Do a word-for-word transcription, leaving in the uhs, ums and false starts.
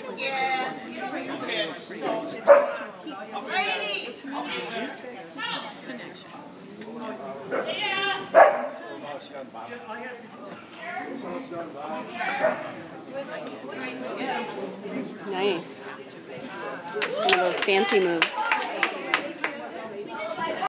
Yeah. Lady. Nice. One of those fancy moves.